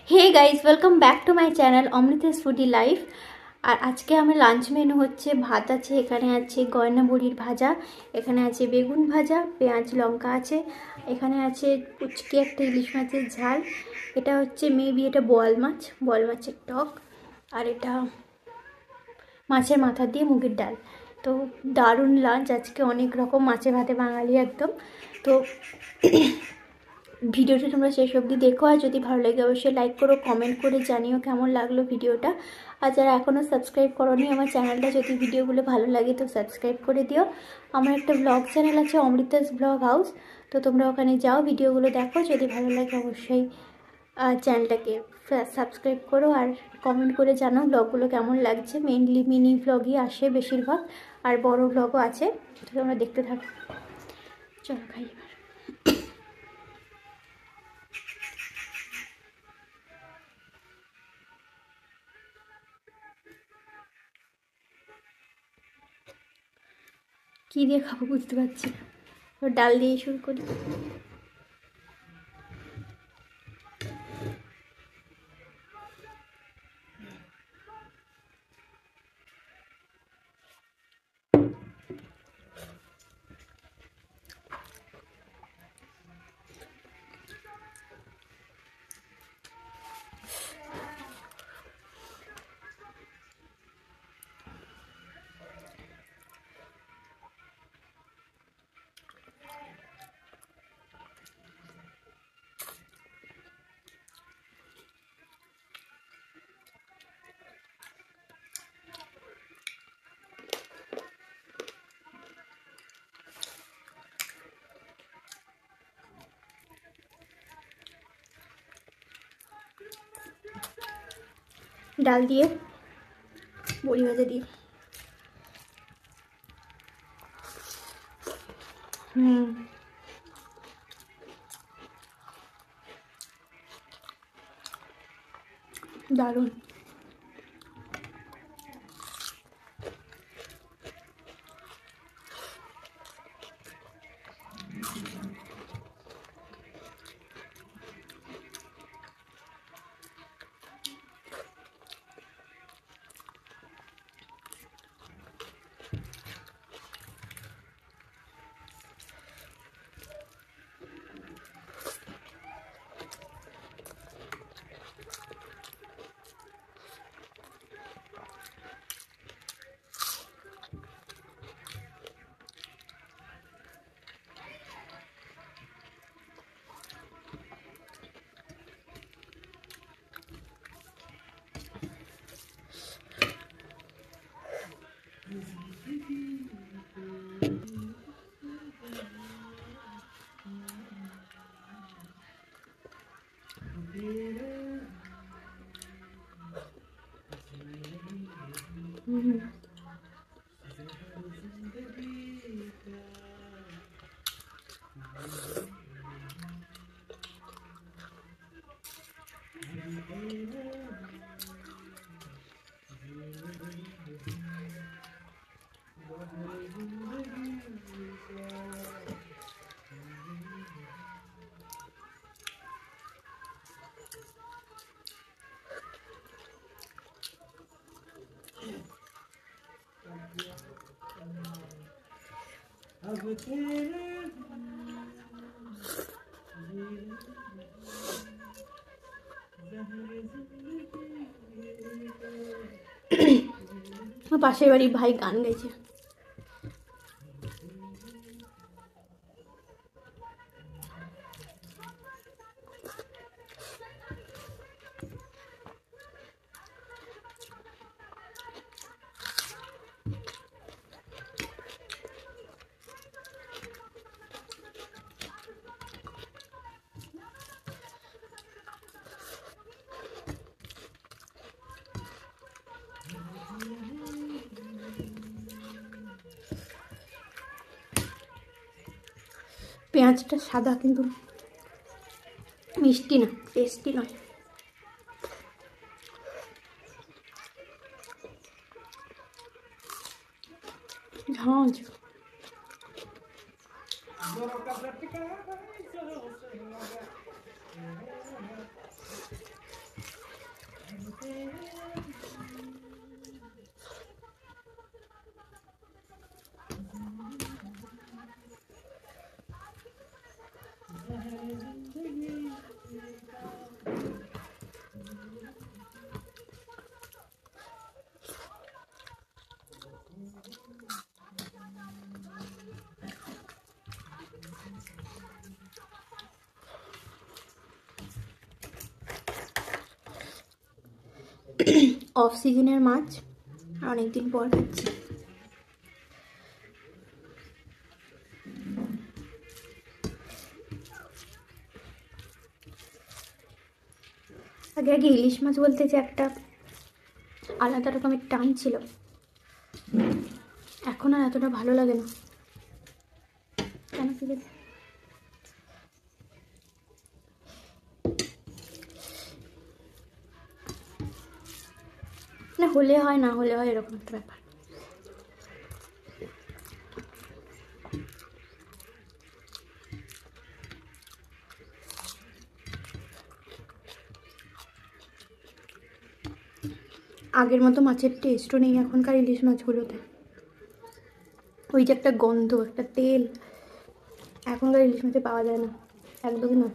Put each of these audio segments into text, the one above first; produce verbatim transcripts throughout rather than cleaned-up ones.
Hey guys welcome back to my channel Amritesh foodie life. और आज के हमें लांच मेनू होच्छे भात आछे, एखाने आछे गयना बड़िर भाजा, एखाने आछे बेगुन भाजा, पेঁয়াজ लंका आछे, एखाने आछे पुचकी एकटा इलिश माछेर झाल, एटा होच्छे मेबी एटा बोयाल माछ, बोयाल माछेर टक, और एटा माछेर माथा दिए मुगेर डाल। तो दारुण लांच आज के, अनेक रकम माछे भाते बांगाली एकदम। तो ভিডিওটা তোমরা শেষ অবধি দেখো, আর যদি ভালো লাগে অবশ্যই লাইক করো, কমেন্ট করে জানিও কেমন লাগলো ভিডিওটা। আর যারা এখনও সাবস্ক্রাইব করোনি আমার চ্যানেলটা, যদি ভিডিওগুলো ভালো লাগে তো সাবস্ক্রাইব করে দিও। আমার একটা ব্লগ চ্যানেল আছে অমৃতাস ব্লগ হাউস, তো তোমরা ওখানে যাও, ভিডিওগুলো দেখো, যদি ভালো লাগে অবশ্যই চ্যানেলটাকে সাবস্ক্রাইব করো আর কমেন্ট করে জানাও ব্লগগুলো কেমন লাগছে। মেইনলি মিনি ব্লগই আসে বেশিরভাগ, আর বড় ব্লগও আছে, তো তোমরা দেখতে থাকো। চলো খাই এবার। কী দিয়ে খাবো বুঝতে পারছি না, তো ডাল দিয়ে শুরু করি। ডাল দিয়ে বড়ি ভাজা দিয়ে হুম দারুণ। হুম পাশের বাড়ির ভাই গান গাইছে। পেঁয়াজটা সাদা কিন্তু মিষ্টি না, টেস্টি নয়। ঝাঁঝ অফ সিজনের মাছ, অনেকদিন পর খাচ্ছি। আগে আগে ইলিশ মাছ বলতে যে একটা আলাদা রকমের টান ছিল, এখন আর এতটা ভালো লাগে না। কেন কি না হলে হয়, না হলে হয়, এরকম একটা ব্যাপার। আগের মতো মাছের টেস্টও নেই এখনকার ইলিশ মাছগুলোতে। ওই যে একটা গন্ধ, একটা তেল, এখনকার ইলিশ মাছে পাওয়া যায় না, একদমই না।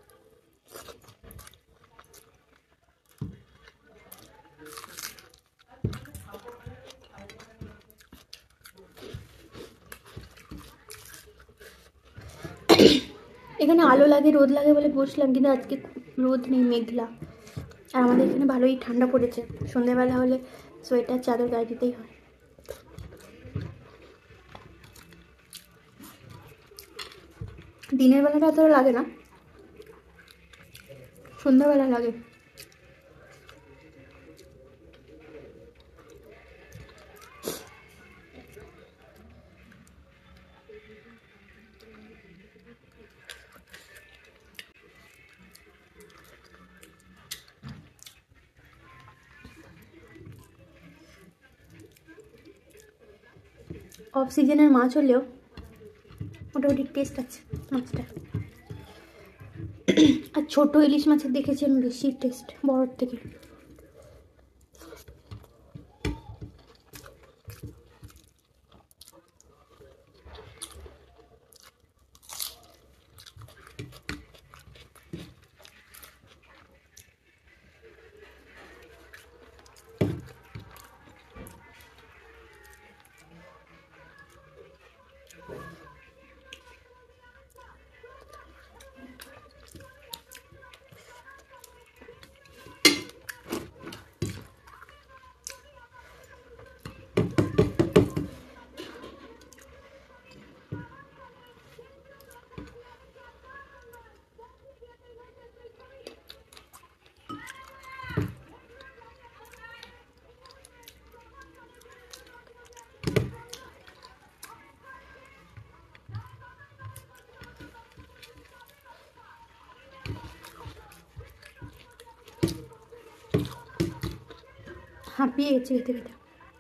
এখানে আলো লাগে, রোদ লাগে বলে বসলাম, কিন্তু আজকে রোদ নেই, মেঘলা। আর আমাদের এখানে ভালোই ঠান্ডা পড়েছে, সন্ধ্যেবেলা হলে সোয়েটার চাদর গায়ে দিতেই হয়। দিনের বেলাটা এতটা লাগে না, সন্ধ্যাবেলা লাগে। অফ সিজনের মাছ হলেও মোটামুটি টেস্ট আছে মাছটা। আর ছোট ইলিশ মাছের দেখেছি আমি বেশি টেস্ট বড়োর থেকে। হাঁপিয়ে গেছে খেতে খেতে।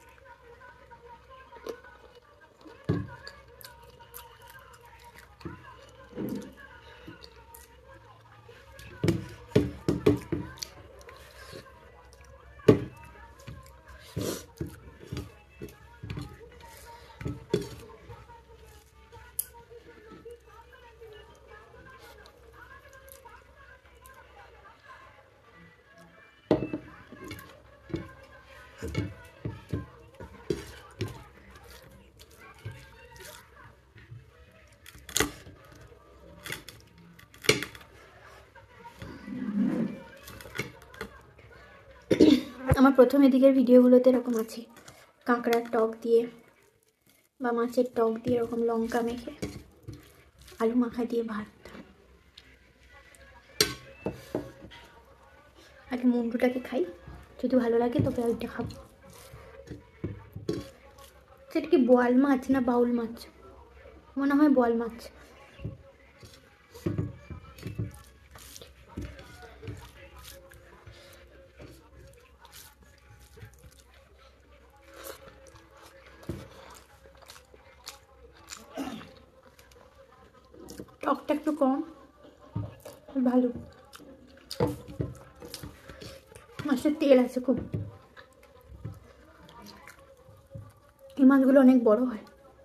আমার প্রথম এদিকের ভিডিওগুলোতে এরকম আছে, কাঁকড়ার টক দিয়ে বা মাছের টক দিয়ে এরকম লঙ্কা মেখে আলু মাখা দিয়ে ভাত। আগে মুন্ডুটাকে খাই, যদি ভালো লাগে তবে ওইটা খাবো। সেটা কি বোয়াল মাছ না বাউল মাছ? মনে হয় বোয়াল মাছ। টকটা একটু কম, ভালো। মাছের তেল আছে খুব। এই মাছগুলো অনেক বড় হয়।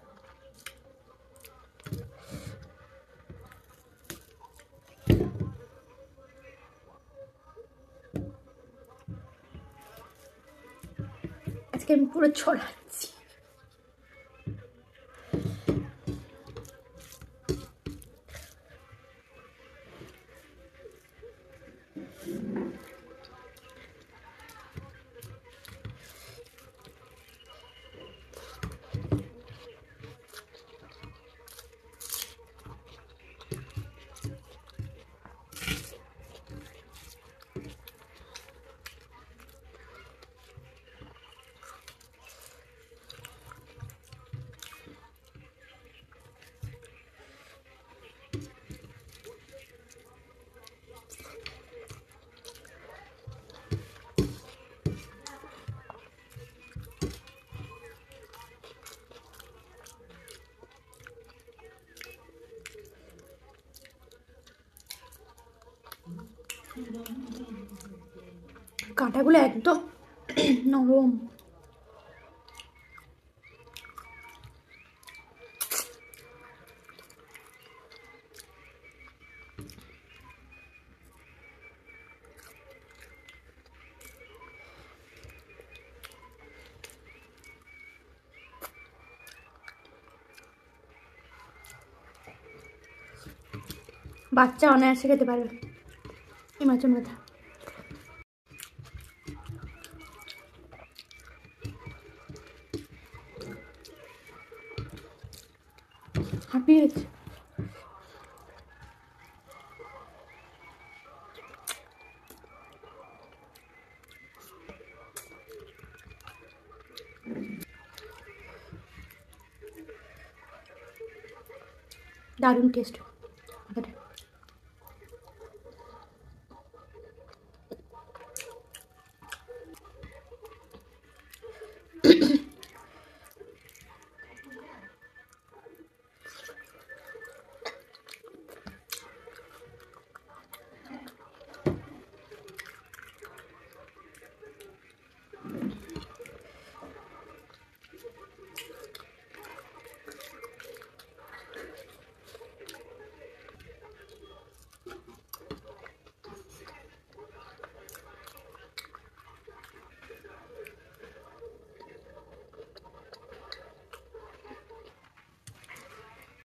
আজকে আমি পুরো ছড়াচ্ছি। কাঁটাগুলো একদম নরম। বাচ্চা অনায়াসে খেতে পারবে এই মাছের মাথা। হাঁপিয়ে গেছে। দারুণ টেস্ট।